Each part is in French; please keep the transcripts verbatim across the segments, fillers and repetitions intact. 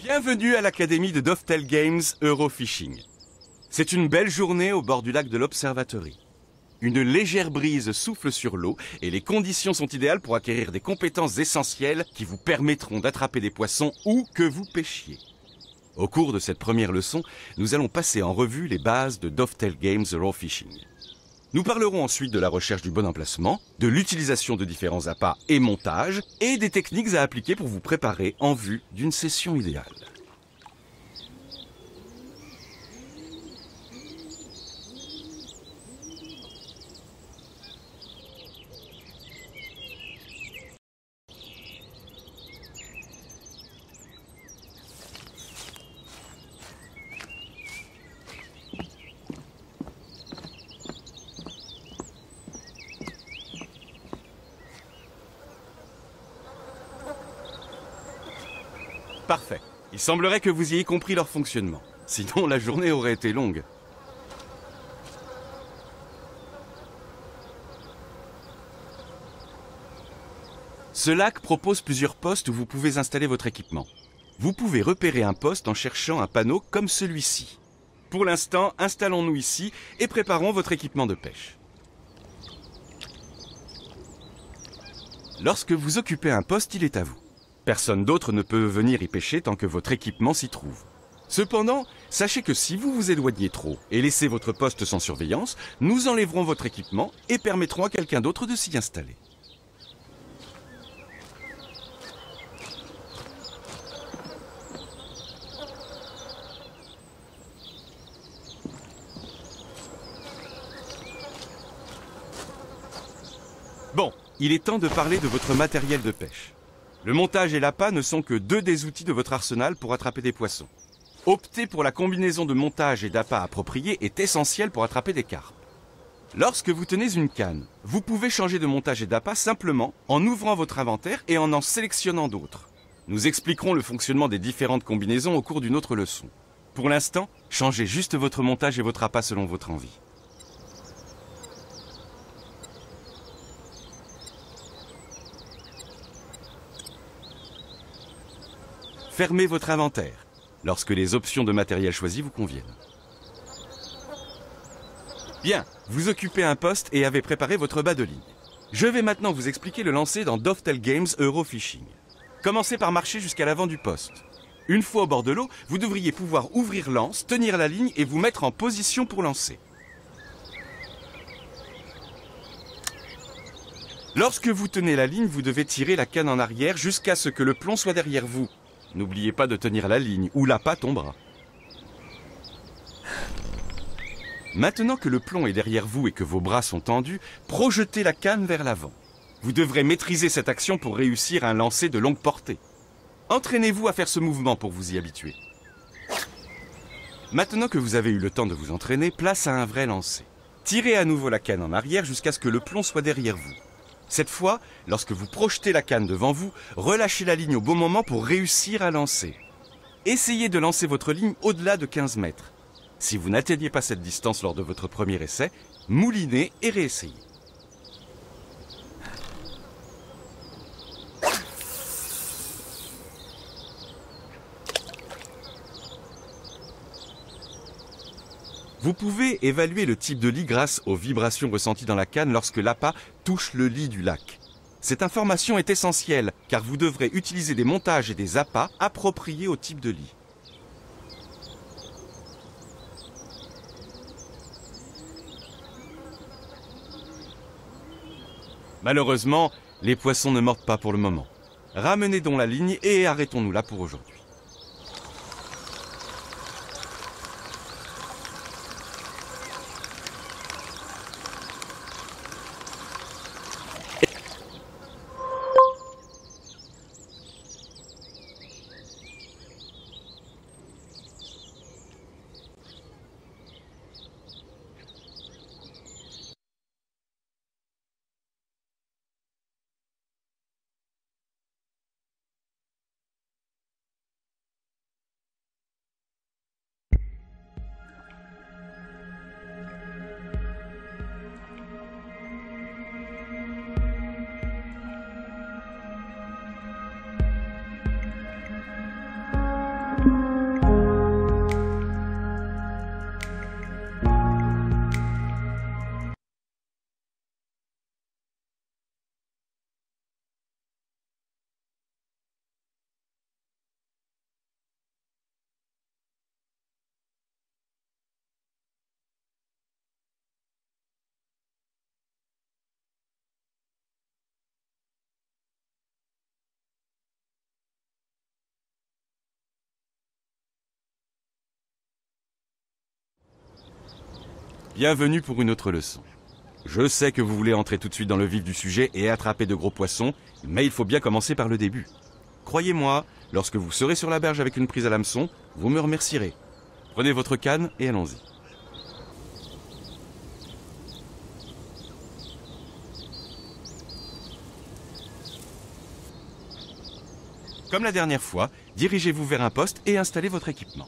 Bienvenue à l'Académie de Dovetail Games Eurofishing. C'est une belle journée au bord du lac de l'Observatory. Une légère brise souffle sur l'eau et les conditions sont idéales pour acquérir des compétences essentielles qui vous permettront d'attraper des poissons où que vous pêchiez. Au cours de cette première leçon, nous allons passer en revue les bases de Dovetail Games Eurofishing. Nous parlerons ensuite de la recherche du bon emplacement, de l'utilisation de différents appâts et montages, et des techniques à appliquer pour vous préparer en vue d'une session idéale. Parfait. Il semblerait que vous ayez compris leur fonctionnement. Sinon, la journée aurait été longue. Ce lac propose plusieurs postes où vous pouvez installer votre équipement. Vous pouvez repérer un poste en cherchant un panneau comme celui-ci. Pour l'instant, installons-nous ici et préparons votre équipement de pêche. Lorsque vous occupez un poste, il est à vous. Personne d'autre ne peut venir y pêcher tant que votre équipement s'y trouve. Cependant, sachez que si vous vous éloignez trop et laissez votre poste sans surveillance, nous enlèverons votre équipement et permettrons à quelqu'un d'autre de s'y installer. Bon, il est temps de parler de votre matériel de pêche. Le montage et l'appât ne sont que deux des outils de votre arsenal pour attraper des poissons. Opter pour la combinaison de montage et d'appât appropriée est essentiel pour attraper des carpes. Lorsque vous tenez une canne, vous pouvez changer de montage et d'appât simplement en ouvrant votre inventaire et en en sélectionnant d'autres. Nous expliquerons le fonctionnement des différentes combinaisons au cours d'une autre leçon. Pour l'instant, changez juste votre montage et votre appât selon votre envie. Fermez votre inventaire lorsque les options de matériel choisies vous conviennent. Bien, vous occupez un poste et avez préparé votre bas de ligne. Je vais maintenant vous expliquer le lancer dans Dovetail Games Eurofishing. Commencez par marcher jusqu'à l'avant du poste. Une fois au bord de l'eau, vous devriez pouvoir ouvrir l'anse, tenir la ligne et vous mettre en position pour lancer. Lorsque vous tenez la ligne, vous devez tirer la canne en arrière jusqu'à ce que le plomb soit derrière vous. N'oubliez pas de tenir la ligne ou l'appât tombera. Maintenant que le plomb est derrière vous et que vos bras sont tendus, projetez la canne vers l'avant. Vous devrez maîtriser cette action pour réussir un lancer de longue portée. Entraînez-vous à faire ce mouvement pour vous y habituer. Maintenant que vous avez eu le temps de vous entraîner, place à un vrai lancer. Tirez à nouveau la canne en arrière jusqu'à ce que le plomb soit derrière vous. Cette fois, lorsque vous projetez la canne devant vous, relâchez la ligne au bon moment pour réussir à lancer. Essayez de lancer votre ligne au-delà de quinze mètres. Si vous n'atteignez pas cette distance lors de votre premier essai, moulinez et réessayez. Vous pouvez évaluer le type de lit grâce aux vibrations ressenties dans la canne lorsque l'appât touche le lit du lac. Cette information est essentielle car vous devrez utiliser des montages et des appâts appropriés au type de lit. Malheureusement, les poissons ne mordent pas pour le moment. Ramenez donc la ligne et arrêtons-nous là pour aujourd'hui. Bienvenue pour une autre leçon. Je sais que vous voulez entrer tout de suite dans le vif du sujet et attraper de gros poissons, mais il faut bien commencer par le début. Croyez-moi, lorsque vous serez sur la berge avec une prise à l'hameçon, vous me remercierez. Prenez votre canne et allons-y. Comme la dernière fois, dirigez-vous vers un poste et installez votre équipement.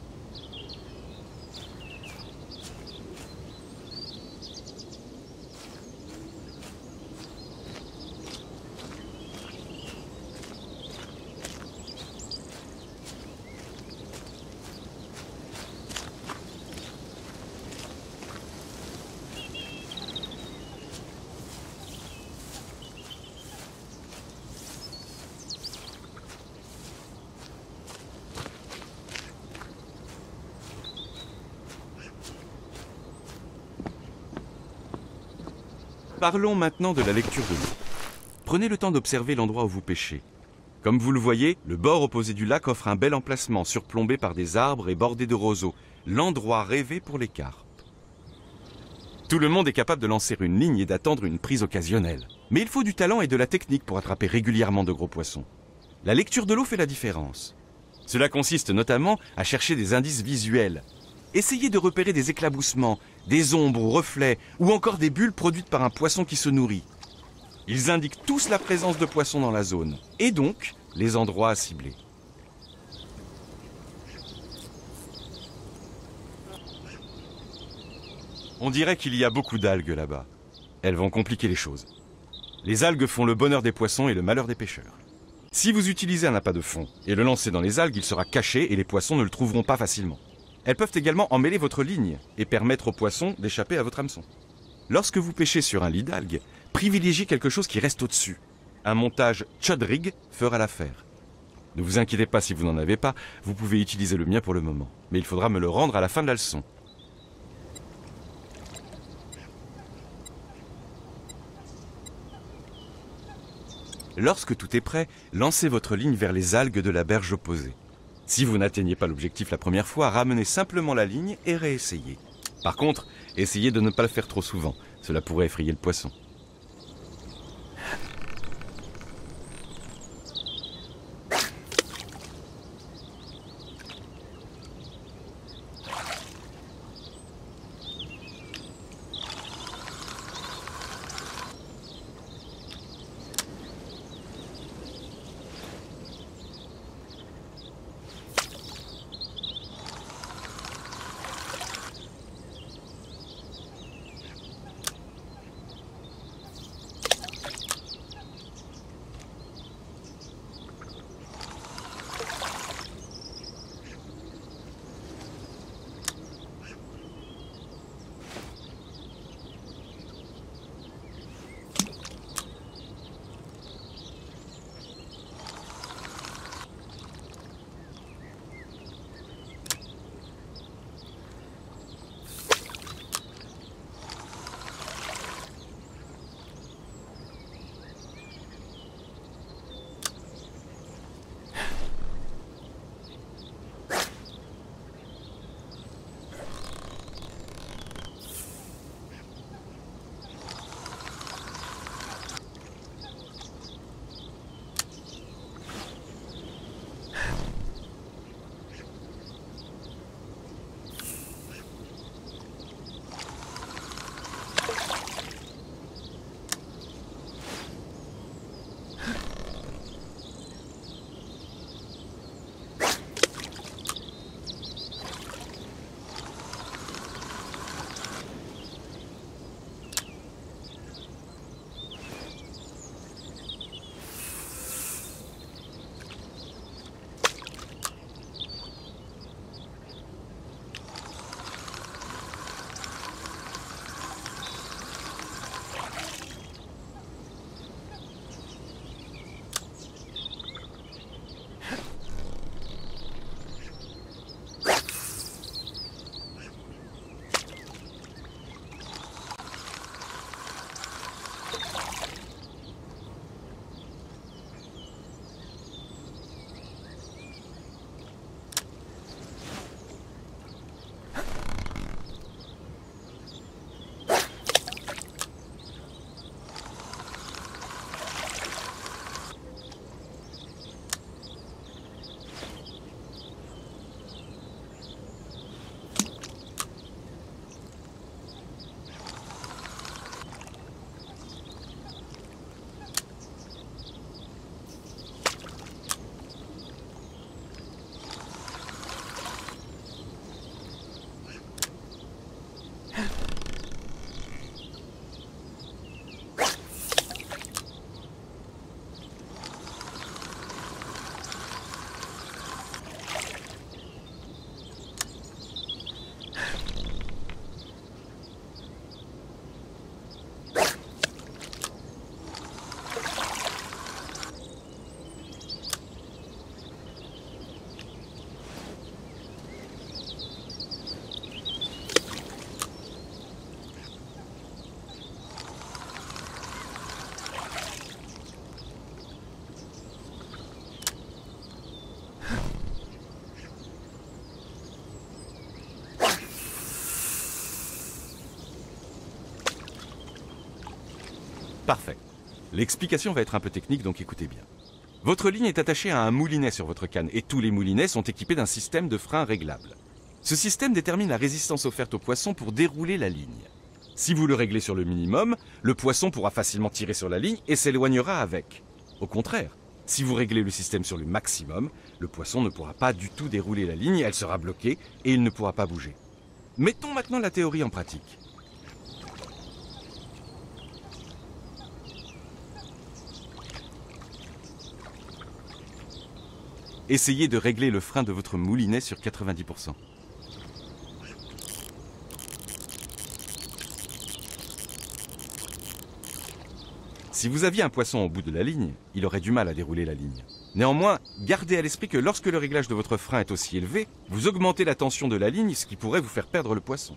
Parlons maintenant de la lecture de l'eau. Prenez le temps d'observer l'endroit où vous pêchez. Comme vous le voyez, le bord opposé du lac offre un bel emplacement surplombé par des arbres et bordé de roseaux, l'endroit rêvé pour les carpes. Tout le monde est capable de lancer une ligne et d'attendre une prise occasionnelle. Mais il faut du talent et de la technique pour attraper régulièrement de gros poissons. La lecture de l'eau fait la différence. Cela consiste notamment à chercher des indices visuels. Essayez de repérer des éclaboussements, des ombres ou reflets, ou encore des bulles produites par un poisson qui se nourrit. Ils indiquent tous la présence de poissons dans la zone, et donc les endroits à cibler. On dirait qu'il y a beaucoup d'algues là-bas. Elles vont compliquer les choses. Les algues font le bonheur des poissons et le malheur des pêcheurs. Si vous utilisez un appât de fond et le lancez dans les algues, il sera caché et les poissons ne le trouveront pas facilement. Elles peuvent également emmêler votre ligne et permettre aux poissons d'échapper à votre hameçon. Lorsque vous pêchez sur un lit d'algues, privilégiez quelque chose qui reste au-dessus. Un montage chod rig fera l'affaire. Ne vous inquiétez pas si vous n'en avez pas, vous pouvez utiliser le mien pour le moment. Mais il faudra me le rendre à la fin de la leçon. Lorsque tout est prêt, lancez votre ligne vers les algues de la berge opposée. Si vous n'atteignez pas l'objectif la première fois, ramenez simplement la ligne et réessayez. Par contre, essayez de ne pas le faire trop souvent. Cela pourrait effrayer le poisson. Parfait. L'explication va être un peu technique, donc écoutez bien. Votre ligne est attachée à un moulinet sur votre canne et tous les moulinets sont équipés d'un système de frein réglable. Ce système détermine la résistance offerte au poisson pour dérouler la ligne. Si vous le réglez sur le minimum, le poisson pourra facilement tirer sur la ligne et s'éloignera avec. Au contraire, si vous réglez le système sur le maximum, le poisson ne pourra pas du tout dérouler la ligne, elle sera bloquée et il ne pourra pas bouger. Mettons maintenant la théorie en pratique. Essayez de régler le frein de votre moulinet sur quatre-vingt-dix pour cent. Si vous aviez un poisson au bout de la ligne, il aurait du mal à dérouler la ligne. Néanmoins, gardez à l'esprit que lorsque le réglage de votre frein est aussi élevé, vous augmentez la tension de la ligne, ce qui pourrait vous faire perdre le poisson.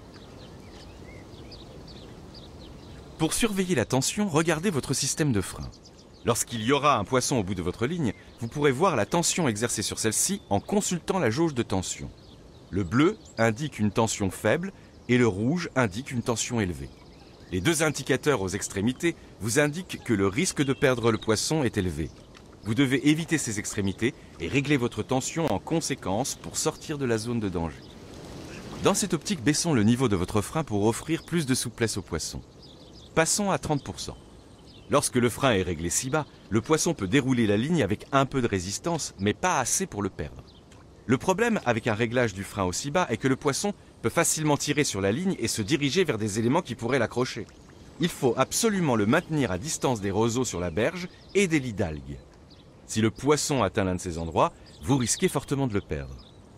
Pour surveiller la tension, regardez votre système de frein. Lorsqu'il y aura un poisson au bout de votre ligne, vous pourrez voir la tension exercée sur celle-ci en consultant la jauge de tension. Le bleu indique une tension faible et le rouge indique une tension élevée. Les deux indicateurs aux extrémités vous indiquent que le risque de perdre le poisson est élevé. Vous devez éviter ces extrémités et régler votre tension en conséquence pour sortir de la zone de danger. Dans cette optique, baissons le niveau de votre frein pour offrir plus de souplesse au poisson. Passons à trente pour cent. Lorsque le frein est réglé si bas, le poisson peut dérouler la ligne avec un peu de résistance, mais pas assez pour le perdre. Le problème avec un réglage du frein aussi bas est que le poisson peut facilement tirer sur la ligne et se diriger vers des éléments qui pourraient l'accrocher. Il faut absolument le maintenir à distance des roseaux sur la berge et des lits d'algues. Si le poisson atteint l'un de ces endroits, vous risquez fortement de le perdre.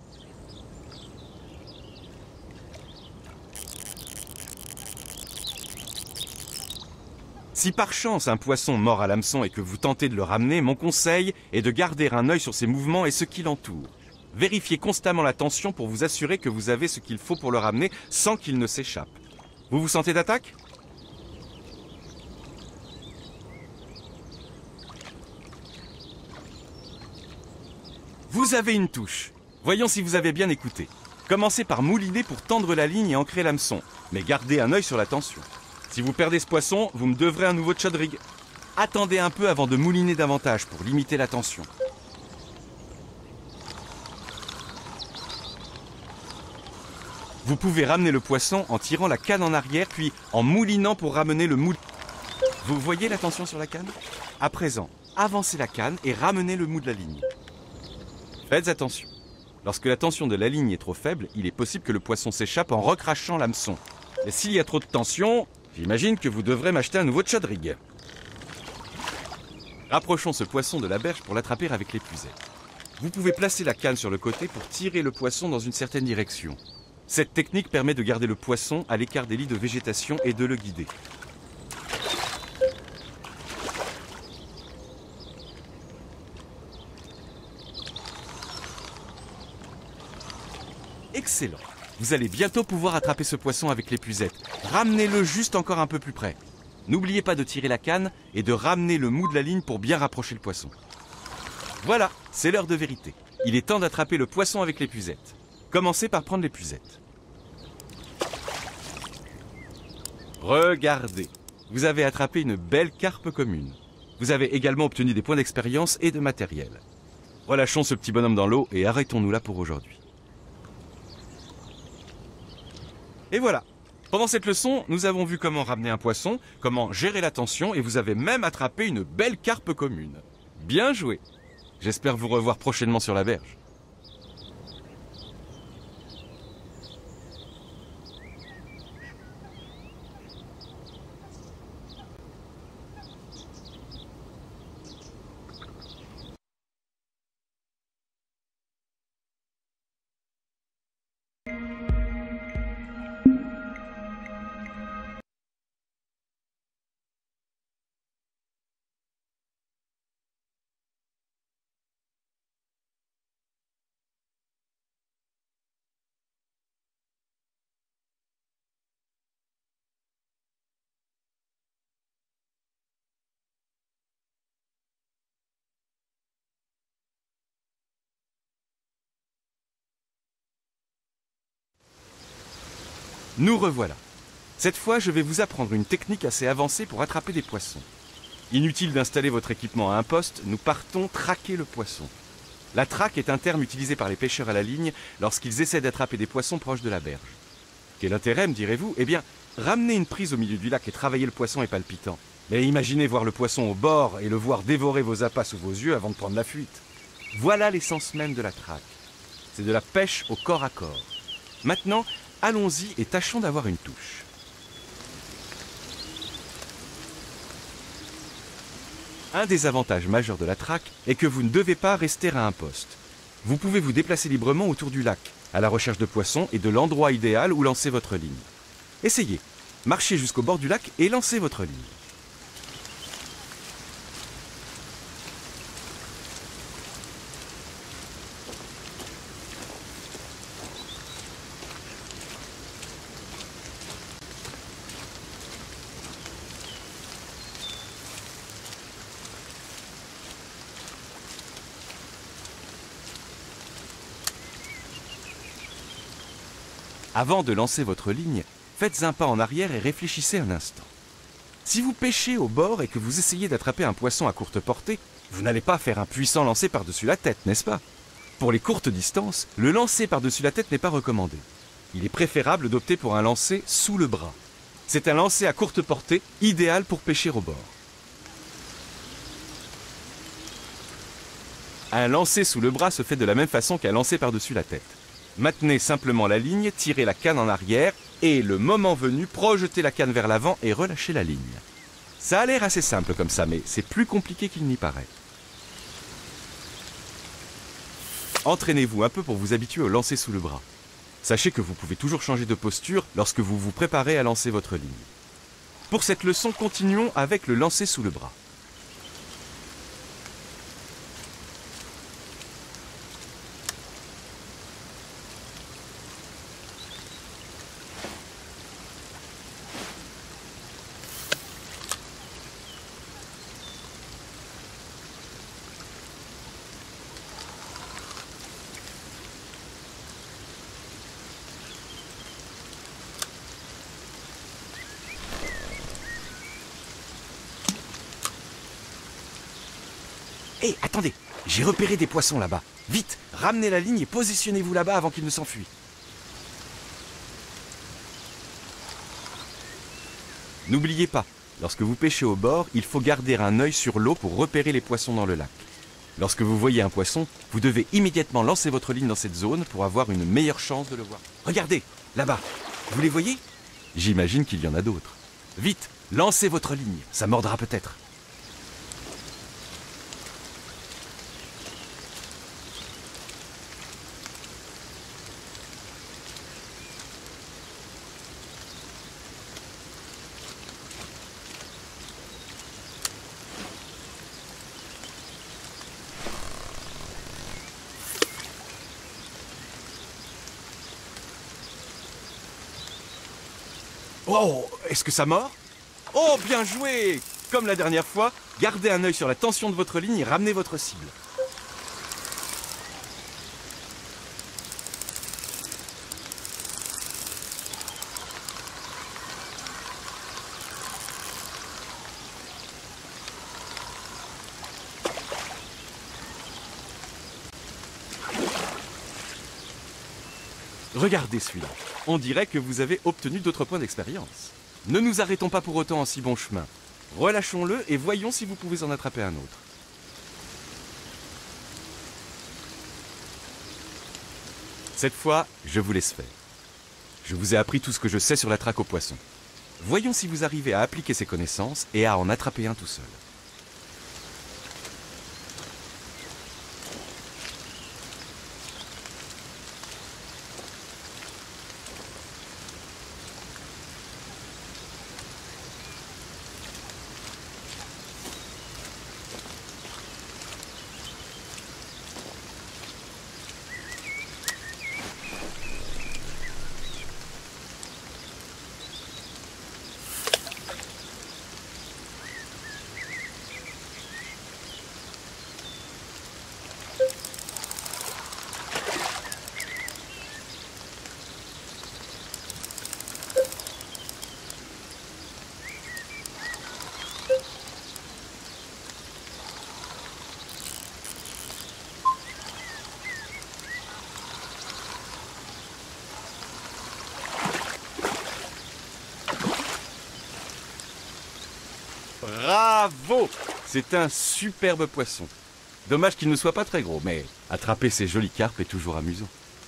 Si par chance un poisson mord à l'hameçon et que vous tentez de le ramener, mon conseil est de garder un œil sur ses mouvements et ce qui l'entoure. Vérifiez constamment la tension pour vous assurer que vous avez ce qu'il faut pour le ramener sans qu'il ne s'échappe. Vous vous sentez d'attaque ? Vous avez une touche. Voyons si vous avez bien écouté. Commencez par mouliner pour tendre la ligne et ancrer l'hameçon, mais gardez un œil sur la tension. Si vous perdez ce poisson, vous me devrez un nouveau chod rig. Attendez un peu avant de mouliner davantage pour limiter la tension. Vous pouvez ramener le poisson en tirant la canne en arrière, puis en moulinant pour ramener le moule. Vous voyez la tension sur la canne ? À présent, avancez la canne et ramenez le mou de la ligne. Faites attention. Lorsque la tension de la ligne est trop faible, il est possible que le poisson s'échappe en recrachant l'hameçon. Et s'il y a trop de tension, j'imagine que vous devrez m'acheter un nouveau chod rig. Rapprochons ce poisson de la berge pour l'attraper avec l'épuisette. Vous pouvez placer la canne sur le côté pour tirer le poisson dans une certaine direction. Cette technique permet de garder le poisson à l'écart des lits de végétation et de le guider. Excellent. Vous allez bientôt pouvoir attraper ce poisson avec l'épuisette. Ramenez-le juste encore un peu plus près. N'oubliez pas de tirer la canne et de ramener le mou de la ligne pour bien rapprocher le poisson. Voilà, c'est l'heure de vérité. Il est temps d'attraper le poisson avec l'épuisette. Commencez par prendre l'épuisette. Regardez, vous avez attrapé une belle carpe commune. Vous avez également obtenu des points d'expérience et de matériel. Relâchons ce petit bonhomme dans l'eau et arrêtons-nous là pour aujourd'hui. Et voilà. Pendant cette leçon, nous avons vu comment ramener un poisson, comment gérer la tension et vous avez même attrapé une belle carpe commune. Bien joué. J'espère vous revoir prochainement sur la berge. Nous revoilà. Cette fois, je vais vous apprendre une technique assez avancée pour attraper des poissons. Inutile d'installer votre équipement à un poste, nous partons traquer le poisson. La traque est un terme utilisé par les pêcheurs à la ligne lorsqu'ils essaient d'attraper des poissons proches de la berge. Quel intérêt, me direz-vous? Eh bien, ramener une prise au milieu du lac et travailler le poisson est palpitant. Mais imaginez voir le poisson au bord et le voir dévorer vos appâts sous vos yeux avant de prendre la fuite. Voilà l'essence même de la traque. C'est de la pêche au corps à corps. Maintenant, allons-y et tâchons d'avoir une touche. Un des avantages majeurs de la traque est que vous ne devez pas rester à un poste. Vous pouvez vous déplacer librement autour du lac, à la recherche de poissons et de l'endroit idéal où lancer votre ligne. Essayez, marchez jusqu'au bord du lac et lancez votre ligne. Avant de lancer votre ligne, faites un pas en arrière et réfléchissez un instant. Si vous pêchez au bord et que vous essayez d'attraper un poisson à courte portée, vous n'allez pas faire un puissant lancer par-dessus la tête, n'est-ce pas? Pour les courtes distances, le lancer par-dessus la tête n'est pas recommandé. Il est préférable d'opter pour un lancer sous le bras. C'est un lancer à courte portée, idéal pour pêcher au bord. Un lancer sous le bras se fait de la même façon qu'un lancer par-dessus la tête. Maintenez simplement la ligne, tirez la canne en arrière et, le moment venu, projetez la canne vers l'avant et relâchez la ligne. Ça a l'air assez simple comme ça, mais c'est plus compliqué qu'il n'y paraît. Entraînez-vous un peu pour vous habituer au lancer sous le bras. Sachez que vous pouvez toujours changer de posture lorsque vous vous préparez à lancer votre ligne. Pour cette leçon, continuons avec le lancer sous le bras. Hé, hey, attendez, j'ai repéré des poissons là-bas. Vite, ramenez la ligne et positionnez-vous là-bas avant qu'ils ne s'enfuient. N'oubliez pas, lorsque vous pêchez au bord, il faut garder un œil sur l'eau pour repérer les poissons dans le lac. Lorsque vous voyez un poisson, vous devez immédiatement lancer votre ligne dans cette zone pour avoir une meilleure chance de le voir. Regardez, là-bas, vous les voyez? J'imagine qu'il y en a d'autres. Vite, lancez votre ligne, ça mordra peut-être. Oh, est-ce que ça mord? Oh, bien joué! Comme la dernière fois, gardez un œil sur la tension de votre ligne et ramenez votre cible. Regardez celui-là. On dirait que vous avez obtenu d'autres points d'expérience. Ne nous arrêtons pas pour autant en si bon chemin. Relâchons-le et voyons si vous pouvez en attraper un autre. Cette fois, je vous laisse faire. Je vous ai appris tout ce que je sais sur la traque aux poissons. Voyons si vous arrivez à appliquer ces connaissances et à en attraper un tout seul. C'est un superbe poisson. Dommage qu'il ne soit pas très gros, mais attraper ces jolies carpes est toujours amusant.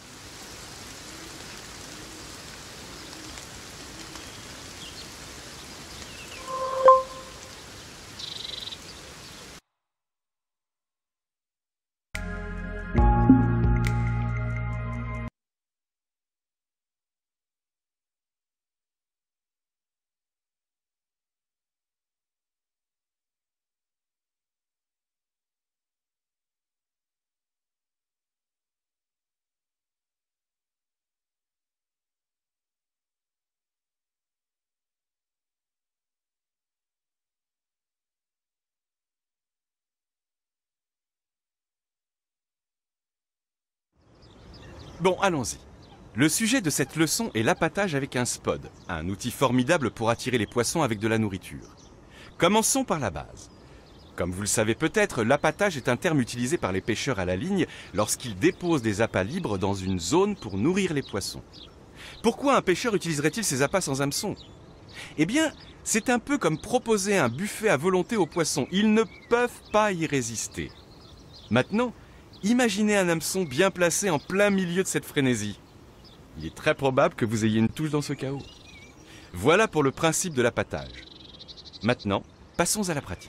Bon, allons-y. Le sujet de cette leçon est l'appâtage avec un spod, un outil formidable pour attirer les poissons avec de la nourriture. Commençons par la base. Comme vous le savez peut-être, l'appâtage est un terme utilisé par les pêcheurs à la ligne lorsqu'ils déposent des appâts libres dans une zone pour nourrir les poissons. Pourquoi un pêcheur utiliserait-il ces appâts sans hameçon? Eh bien, c'est un peu comme proposer un buffet à volonté aux poissons. Ils ne peuvent pas y résister. Maintenant, imaginez un hameçon bien placé en plein milieu de cette frénésie. Il est très probable que vous ayez une touche dans ce chaos. Voilà pour le principe de l'appâtage. Maintenant, passons à la pratique.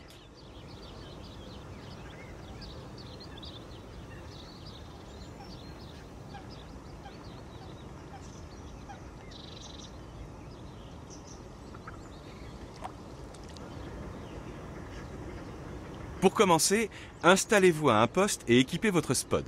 Pour commencer, installez-vous à un poste et équipez votre spod.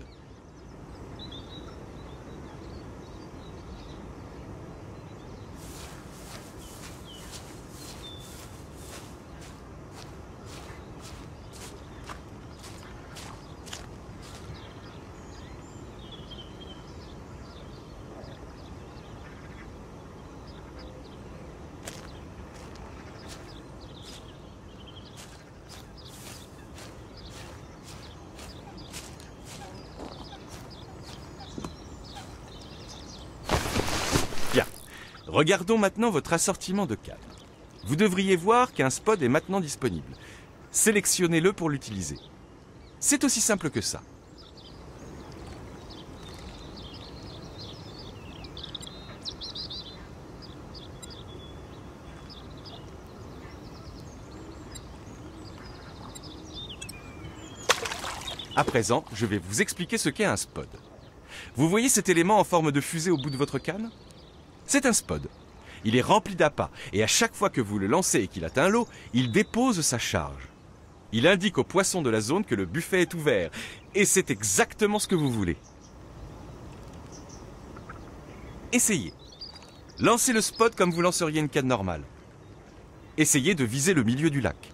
Regardons maintenant votre assortiment de cannes. Vous devriez voir qu'un spod est maintenant disponible. Sélectionnez-le pour l'utiliser. C'est aussi simple que ça. À présent, je vais vous expliquer ce qu'est un spod. Vous voyez cet élément en forme de fusée au bout de votre canne ? C'est un spod. Il est rempli d'appât et à chaque fois que vous le lancez et qu'il atteint l'eau, il dépose sa charge. Il indique aux poissons de la zone que le buffet est ouvert et c'est exactement ce que vous voulez. Essayez. Lancez le spod comme vous lanceriez une canne normale. Essayez de viser le milieu du lac.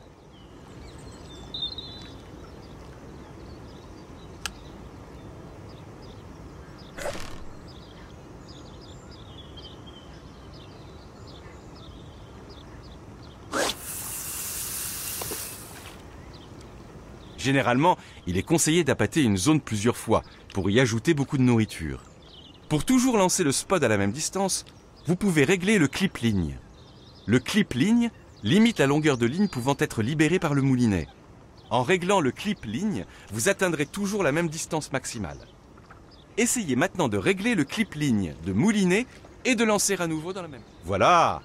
Généralement, il est conseillé d'appâter une zone plusieurs fois pour y ajouter beaucoup de nourriture. Pour toujours lancer le spod à la même distance, vous pouvez régler le clip ligne. Le clip ligne limite la longueur de ligne pouvant être libérée par le moulinet. En réglant le clip ligne, vous atteindrez toujours la même distance maximale. Essayez maintenant de régler le clip ligne de moulinet et de lancer à nouveau dans la même. Voilà!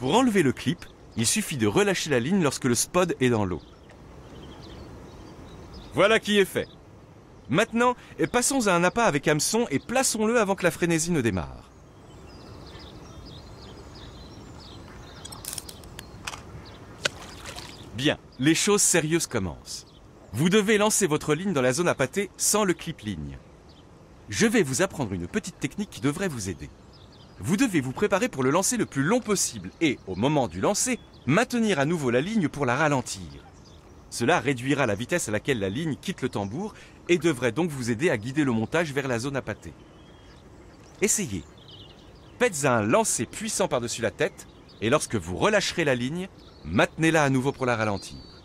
Pour enlever le clip, il suffit de relâcher la ligne lorsque le spod est dans l'eau. Voilà qui est fait. Maintenant, passons à un appât avec hameçon et plaçons-le avant que la frénésie ne démarre. Bien, les choses sérieuses commencent. Vous devez lancer votre ligne dans la zone appâtée sans le clip ligne. Je vais vous apprendre une petite technique qui devrait vous aider. Vous devez vous préparer pour le lancer le plus long possible et, au moment du lancer, maintenir à nouveau la ligne pour la ralentir. Cela réduira la vitesse à laquelle la ligne quitte le tambour et devrait donc vous aider à guider le montage vers la zone appâtée. Essayez. Faites un lancer puissant par-dessus la tête et lorsque vous relâcherez la ligne, maintenez-la à nouveau pour la ralentir.